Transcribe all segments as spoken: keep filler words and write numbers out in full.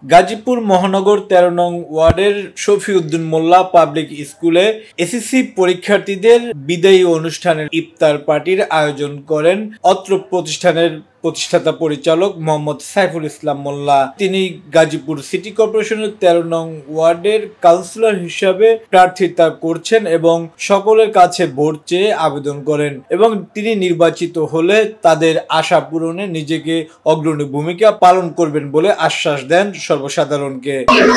গাজীপুর মহানগর তেরো নং ওয়ার্ডের শফিউদ্দিন মোল্লা পাবলিক স্কুলে এসএসসি পরীক্ষার্থীদের বিদায়ী অনুষ্ঠানের ইফতার পার্টির আয়োজন করেন অত্র প্রতিষ্ঠানের প্রতিষ্ঠাতা পরিচালক মোহাম্মদ সাইফুল ইসলাম মোল্লা। তিনি গাজীপুর সিটি কর্পোরেশনের তেরো নং ওয়ার্ডের কাউন্সিলর হিসাবে প্রার্থিতা করছেন এবং সকলের কাছে ভোট চেয়ে আবেদন করেন এবং তিনি নির্বাচিত হলে তাদের আশা পূরণে নিজেকে অগ্রণী ভূমিকা পালন করবেন বলে আশ্বাস দেন সর্বসাধারণকে।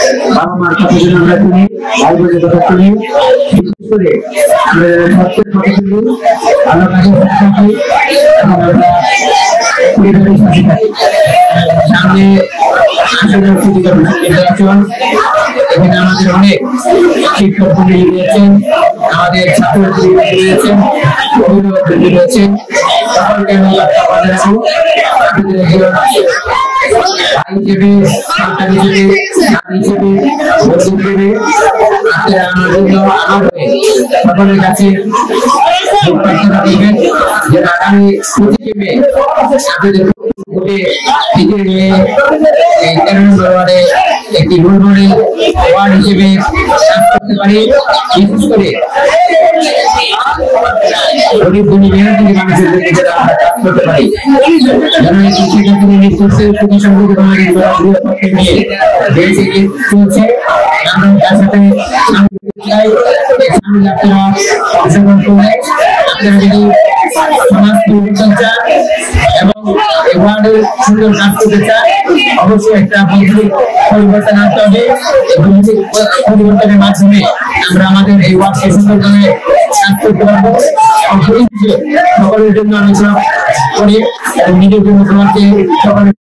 সামনে এখানে আমাদের অনেক শিক্ষক রয়েছেন, আমাদের ছাত্রছাত্রী রয়েছেন, অভিভাবক রয়েছেন, সকলকে আমি হিসেবে সরকার হিসেবে হিসেবে হিসেবে আমার জন্য আমার সকলের কাছে যে আগামী পঁচিশে মে আপনাদের একটি রোল মডেল ওয়ার্ড হিসেবে কাজ করতে পারি, বিশেষ করে গরিব ধনী মেহনতি মানুষের আমরা কাজ করতে পারি। চলছে আমরা তার সাথে অংশগ্রহণ করে আপনারা যদি সমাজ পরিবর্তন চান এবং এই ওয়ার্ডের সুন্দর কাজ করতে চান, অবশ্যই একটা বৈদ্যুতিক পরিবর্তন আনতে হবে। বৈদ্যুতিক পরিবর্তনের মাধ্যমে আমরা আমাদের এই ওয়ার্ডকে সুন্দরভাবে কাজ করতে পারবো। সকলের জন্য আমি করি এবং নিজের জন্য সমাজকে সকলের